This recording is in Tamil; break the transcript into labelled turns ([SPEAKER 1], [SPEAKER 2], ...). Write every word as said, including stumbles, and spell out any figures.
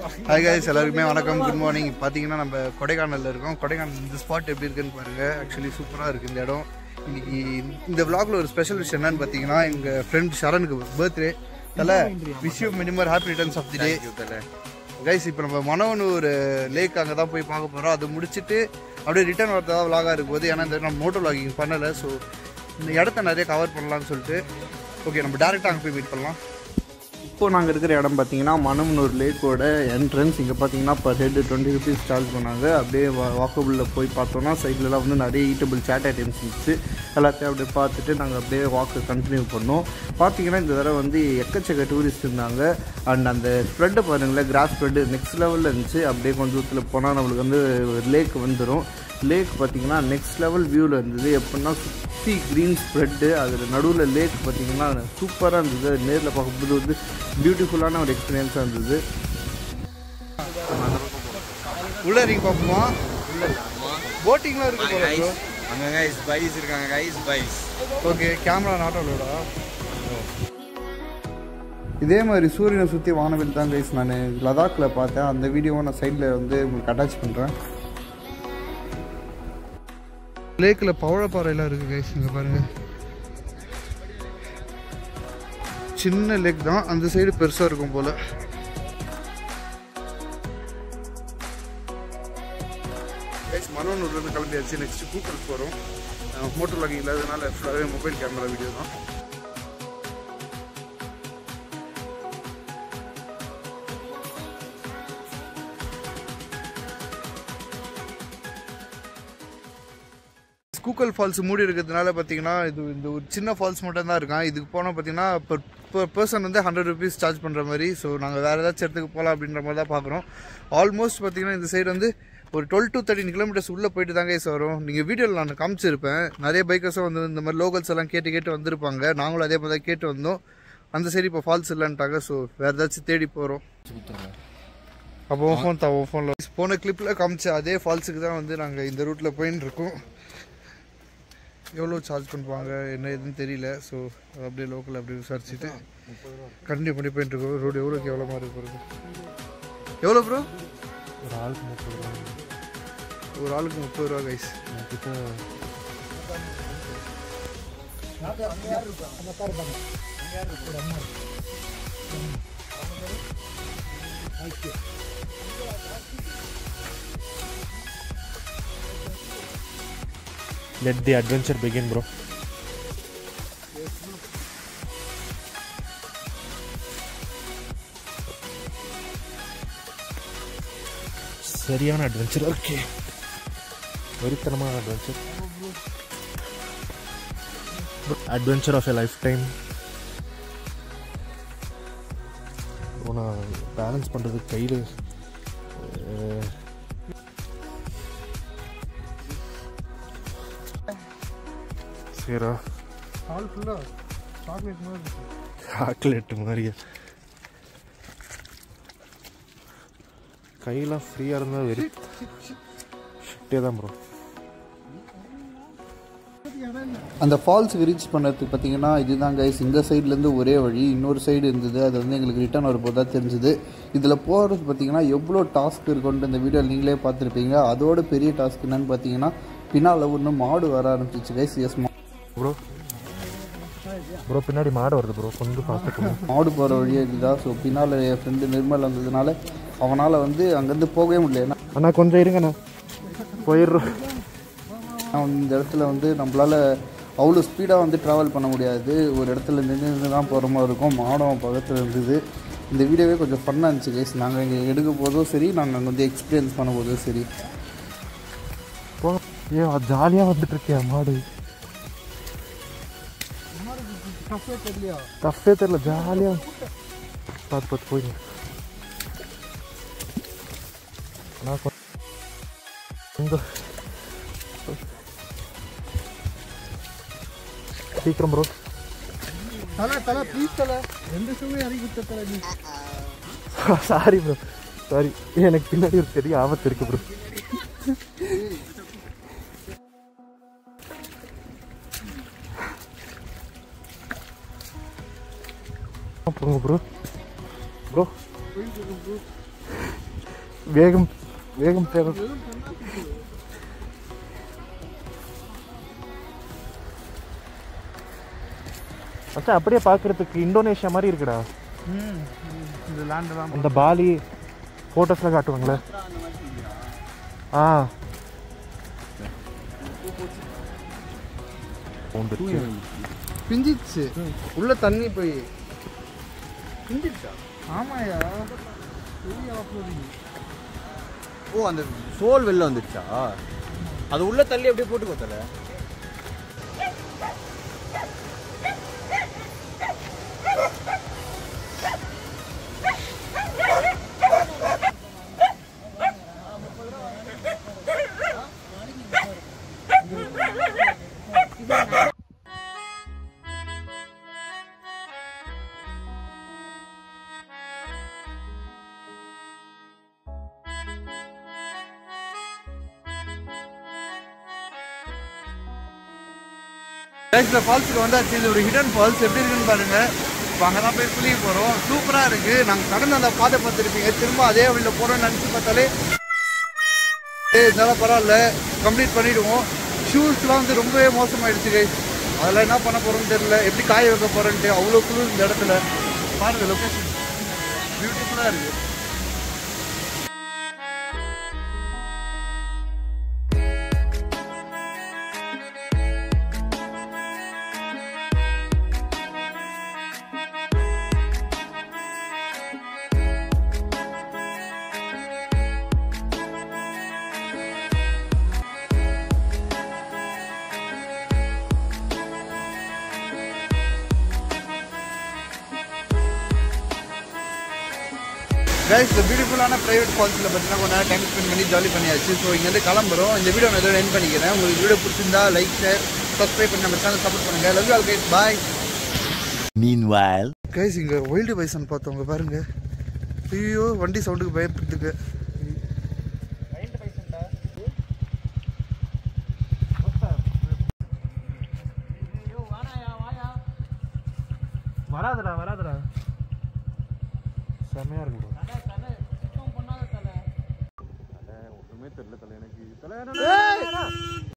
[SPEAKER 1] Hi guys, எல்லாருக்குமே வணக்கம். Good morning. பாத்தீங்கன்னா நம்ம கொடைக்கானல்ல இருக்கோம். கொடைக்கானல் இந்த ஸ்பாட் எப்படி இருக்குன்னு பாருங்க. ஆக்சுவலி சூப்பரா இருக்கு இந்த இடம். இன்னைக்கு இந்த vlogல ஒரு ஸ்பெஷல் விஷயம் என்னன்னு பாத்தீங்கன்னா எங்க ஃப்ரெண்ட் ஷரனுக்கு பர்த்டே. தல wish you many more happy returns of the day. Guys இப்போ நம்ம மனவனூர் லேக் அங்கே தான் போய் பார்க்க போகிறோம். அது முடிச்சுட்டு அப்படியே ரிட்டர்ன் வரதா விலாகாக இருக்கும்போது ஏன்னா இந்த நம்ம மோட்டோ விலாகிங் பண்ணலை. ஸோ இந்த இடத்த நிறைய கவர் பண்ணலான்னு சொல்லிட்டு ஓகே நம்ம டேரெக்டாக அங்கே போய் மீட் பண்ணலாம். இப்போது நாங்கள் இருக்கிற இடம் பார்த்தீங்கன்னா மனவனூர் லேக்கோட என்ட்ரன்ஸ். இங்கே பார்த்தீங்கன்னா per head twenty rupees charge பண்ணாங்க. அப்படியே வா வாக்கபிளில் போய் பார்த்தோன்னா சைட்லலாம் வந்து நிறைய ஈட்டபிள் சேட் ஐட்டம்ஸ் இருந்துச்சு. எல்லாத்தையும் அப்படியே பார்த்துட்டு நாங்கள் அப்படியே வாக்கு கண்டினியூ பண்ணோம். பார்த்தீங்கன்னா இந்த தடவை வந்து எக்கச்சக்க டூரிஸ்ட் இருந்தாங்க. அண்ட் அந்த ஸ்ப்ரெட்டை பாருங்களேன், கிராஸ் ஸ்ப்ரெட்டு நெக்ஸ்ட் லெவலில் இருந்துச்சு. அப்படியே கொஞ்சம் தூரத்தில் போனால் நம்மளுக்கு வந்து லேக் வந்துடும். லேக் பார்த்தீங்கன்னா நெக்ஸ்ட் லெவல் வியூவில் இருந்தது. எப்படின்னா சுற்றி க்ரீன் ஸ்ப்ரெட்டு, அதில் நடுவில் லேக் பார்த்தீங்கன்னா சூப்பராக இருந்தது. நேரில் பார்க்கும்போது வந்து பியூட்டிஃபுல்லான ஒரு எக்ஸ்பீரியன்ஸாக இருந்தது. உள்ள இறங்கி பார்ப்போமா? போட்டிங்லாம் இருக்கு
[SPEAKER 2] அங்கே கைஸ் பைஸ் இருக்காங்க கைஸ் பைஸ்.
[SPEAKER 1] ஓகே கேமரா நாட்டோட இதே மாதிரி சூரியனை சுற்றி வானவில் தான் கைஸ் நான் லடாக்கில் பார்த்தேன். அந்த வீடியோவை நான் சைடில் வந்து உங்களுக்கு அட்டாச் பண்ணுறேன். லேக்கில் பவழப்பாறையெல்லாம் இருக்குது கைஸ். இங்கே பாருங்கள், சின்ன லேக் தான், அந்த சைடு பெருசாக இருக்கும் போல். கைஸ் மனவனூர்லேருந்து கிளம்பியாச்சு. நெக்ஸ்ட் கூக்கல் போகிறோம். மோட்டர் லாகிங் இல்லாததுனால ஃபுல்லாகவே மொபைல் கேமரா வீடியோ தான். கூக்கல் ஃபால்ஸ் மூடி இருக்கிறதுனால பார்த்தீங்கன்னா இது இந்த ஒரு சின்ன ஃபால்ஸ் மட்டும் தான் இருக்கான். இதுக்கு போனால் பார்த்தீங்கன்னா இப்போ பர்சன் வந்து ஹண்ட்ரட் ருபீஸ் சார்ஜ் பண்ணுற மாதிரி. ஸோ நாங்கள் வேறு ஏதாச்சும் இடத்துக்கு போகலாம் அப்படின்ற மாதிரி தான் பார்க்குறோம். ஆல்மோஸ்ட் பார்த்தீங்கன்னா இந்த சைடு வந்து ஒரு டுவெல் டு தேர்ட்டின் கிலோமீட்டர்ஸ் உள்ளே போயிட்டு தாங்க கைஸ் வரும். நீங்கள் வீடியோவில் நான் காமிச்சிருப்பேன். நிறைய பைக்கர்ஸும் வந்து இந்த மாதிரி லோக்கல்ஸ் எல்லாம் கேட்டு கேட்டு வந்திருப்பாங்க. நாங்களும் அதே மாதிரி தான் கேட்டு வந்தோம். அந்த சைடு இப்போ ஃபால்ஸ் இல்லைன்ட்டாங்க. ஸோ வேறு ஏதாச்சும் தேடி போகிறோம். அப்போ ஃபோன் தான் ஃபோனில் போன கிளிப்பில் காமிச்ச அதே ஃபால்ஸுக்கு தான் வந்து நாங்கள் இந்த ரூட்டில் போயின்னு இருக்கோம். எவ்வளோ சார்ஜ் பண்ணுவாங்க என்ன எதுன்னு தெரியல. ஸோ அப்படியே லோக்கல் அப்படியே விசாரிச்சுட்டு கண்டினியூ பண்ணி போயிட்டு இருக்கோம். ரோடு எவ்வளோக்கு எவ்வளோ மாதிரி போகிறது? எவ்வளோ ப்ரோ?
[SPEAKER 3] ஒரு ஆளுக்கு முப்பது ரூபா.
[SPEAKER 1] ஒரு ஆளுக்கு முப்பது ரூபா guys.
[SPEAKER 3] Let the adventure begin, bro. சரியான அட்வென்ச்சர். ஓகே, வெறித்தனமான adventure. Adventure of a lifetime. நான் பேலன்ஸ் பண்ணுறது கையில் சரியா
[SPEAKER 1] ஆல் ஃபுல்லாக சாக்லேட் மாதிரி இருக்கு.
[SPEAKER 3] சாக்லேட்டு மாதிரியா? கையெல்லாம் ஃப்ரீயாக இருந்தால் வெறி ஷிட்டே தான் ப்ரோ.
[SPEAKER 1] அந்த ஃபால்ஸுக்கு ரீச் பண்ணுறதுக்கு பார்த்தீங்கன்னா இதுதான் கைஸ். இந்த சைட்லேருந்து ஒரே வழி, இன்னொரு சைடு இருந்தது. அது வந்து எங்களுக்கு ரிட்டர்ன் வரும்போது தான் தெரிஞ்சுது. இதில் போகிறது பார்த்தீங்கன்னா எவ்வளோ டாஸ்க் இருக்குன்ட்டு இந்த வீடியோ நீங்களே பார்த்துருப்பீங்க. அதோட பெரிய டாஸ்க் என்னன்னு பார்த்தீங்கன்னா பின்னால் ஒன்று மாடு வர ஆரம்பிச்சிச்சு கைஸ். எஸ்
[SPEAKER 3] ப்ரோ ப்ரோ பின்னாடி மாடு வருது ப்ரோ, கொஞ்சம் ஃபாஸ்ட்டாக.
[SPEAKER 1] மாடு போகிற வழியே இதுதான். ஸோ பின்னால் என் ஃப்ரெண்டு நிர்மல் வந்ததுனால அவனால் வந்து அங்கேருந்து போகவே முடியல.
[SPEAKER 3] அண்ணா கொஞ்சம் இருங்கண்ணா, போயிடுறோம்.
[SPEAKER 1] இந்த இடத்துல வந்து நம்மளால் அவ்வளோ ஸ்பீடாக வந்து ட்ராவல் பண்ண முடியாது. ஒரு இடத்துல நின்று நின்று தான் போகிற மாதிரி இருக்கும். மாடம் பக்கத்தில் இருந்தது. இந்த வீடியோவே கொஞ்சம் ஃபன்னாக இருந்துச்சு கைஸ். நாங்கள் இங்கே எடுக்க போதும் சரி, நாங்கள் அங்கே வந்து எக்ஸ்பீரியன்ஸ் பண்ண போதும் சரி.
[SPEAKER 3] போ ஏ ஜாலியாக வந்துட்டுருக்கேன். மாடு டஃப்பே தெரியல, ஜாலியாக பார்த்து பார்த்து போயிங்க. நான் கொஞ்சம் சீக்கிரம் ப்ரோ.
[SPEAKER 1] தலை தலை ப்ளீஸ் தலை, எந்த சூழ்நிலை அறிக்கை கொடுத்த தலை நீ.
[SPEAKER 3] Sorry bro, sorry. எனக்கு பின்னாடி ஒரு பெரிய ஆபத்து இருக்கு ப்ரோ. போங்க ப்ரோ. ப்ரோ வேகம் வேகம் தேவை. மச்சான் அப்படியே பார்க்கறதுக்கு இந்தோனேஷியா மாதிரி இருக்குடா.
[SPEAKER 1] இந்த லேண்டெல்லாம்
[SPEAKER 3] அந்த பாலி ஃபோட்டோஸில் காட்டுவாங்களே. ஆ
[SPEAKER 1] பிஞ்சிச்சு உள்ள தண்ணி போய் பிஞ்சிச்சா? ஆமாயா.
[SPEAKER 2] ஓ அந்த சோல் வெளில வந்துடுச்சா? அது உள்ள தள்ளி அப்படியே போட்டு கொத்தல.
[SPEAKER 1] இந்த ஃபால்ஸுக்கு வந்தாச்சு. இது ஒரு ஹிடன் ஃபால்ஸ். எப்படி இருக்குன்னு பாருங்க. இப்போ அங்கே தான் போய் குளிக்க போகிறோம். சூப்பராக இருக்குது. நாங்கள் கடந்து அந்த பாதை பார்த்துருப்பீங்க. திரும்ப அதே வழியில் போகிறோம்னு நினச்சி பார்த்தாலே இதெல்லாம் பரவாயில்ல, கம்ப்ளீட் பண்ணிவிடுவோம். ஷூஸ்லாம் வந்து ரொம்பவே மோசமாயிடுச்சு. அதெல்லாம் என்ன பண்ண போகிறோம்னு தெரியல. எப்படி காய வைக்க போகிறோன்ட்டு. அவ்வளோ குளிர் இந்த இடத்துல. பாருங்கள், லொக்கேஷன் பியூட்டிஃபுல்லாக இருக்குது. கைஸ், இந்த பியூட்டிஃபுல்லான ப்ரைவேட் ஃபால்ஸில் பார்த்தீங்கன்னா கொஞ்ச நேரம் டைம் ஸ்பெண்ட் பண்ணி ஜாலி பண்ணியாச்சு. ஸோ இங்கேருந்து கிளம்புறோம். இந்த வீடியோ நான் எதோட எண்ட் பண்ணிக்கிறேன். உங்களுக்கு வீடியோ பிடிச்சிருந்தா லைக், ஷேர், சப்ஸ்கிரைப் பண்ணி நம்ம சேனல் சப்போர்ட் பண்ணுங்கள். Love you all guys. Bye.
[SPEAKER 4] Meanwhile,
[SPEAKER 1] guys, இங்கே வைல்டு பைசன் பார்த்தவங்க பாருங்க. ஐயோ, வண்டி சவுண்டுக்கு பயப்படுத்துக்கு.
[SPEAKER 3] வராதுடா வராதுடா செம்மையா இருக்கு. ஒண்ணுமே தெரியல தலை எனக்கு. தலை